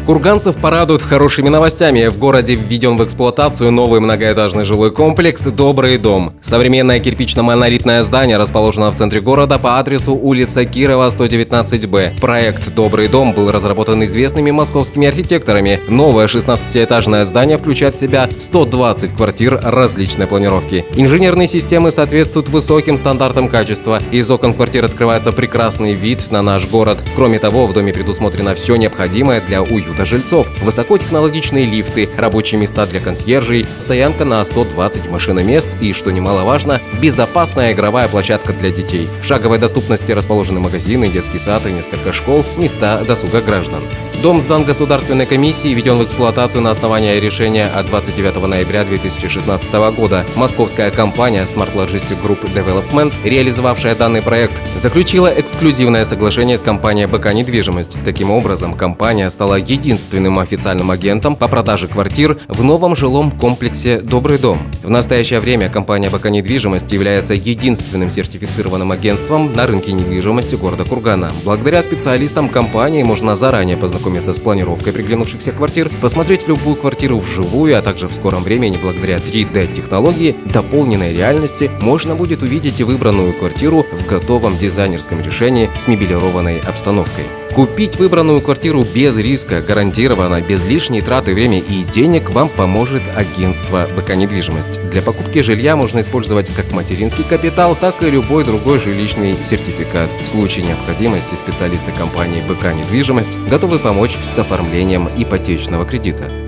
Курганцев порадуют хорошими новостями. В городе введен в эксплуатацию новый многоэтажный жилой комплекс «Добрый дом». Современное кирпично-монолитное здание расположено в центре города по адресу улица Кирова, 119Б. Проект «Добрый дом» был разработан известными московскими архитекторами. Новое 16-этажное здание включает в себя 120 квартир различной планировки. Инженерные системы соответствуют высоким стандартам качества. Из окон квартир открывается прекрасный вид на наш город. Кроме того, в доме предусмотрено все необходимое для уюта жильцов. Высокотехнологичные лифты, рабочие места для консьержей, стоянка на 120 машиномест и, что немаловажно, безопасная игровая площадка для детей. В шаговой доступности расположены магазины, детский сад и несколько школ, места досуга граждан. Дом сдан Государственной комиссии и введен в эксплуатацию на основании решения от 29 ноября 2016 года. Московская компания Smart Logistic Group Development, реализовавшая данный проект, заключила эксклюзивное соглашение с компанией БК «Недвижимость». Таким образом, компания стала единственным официальным агентом по продаже квартир в новом жилом комплексе «Добрый дом». В настоящее время компания БК «Недвижимость» является единственным сертифицированным агентством на рынке недвижимости города Кургана. Благодаря специалистам компании можно заранее познакомиться с планировкой приглянувшихся квартир, посмотреть любую квартиру вживую, а также в скором времени благодаря 3D-технологии дополненной реальности можно будет увидеть выбранную квартиру в готовом дизайнерском решении с мебелированной обстановкой. Купить выбранную квартиру без риска, гарантированно, без лишней траты времени и денег вам поможет агентство БК «Недвижимость». Для покупки жилья можно использовать как материнский капитал, так и любой другой жилищный сертификат. В случае необходимости специалисты компании БК «Недвижимость» готовы помочь с оформлением ипотечного кредита.